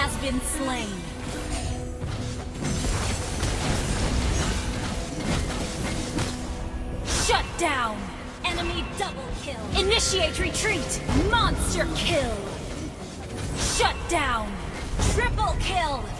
has been slain. Shut down. Enemy double kill. Initiate retreat. Monster kill. Shut down. Triple kill.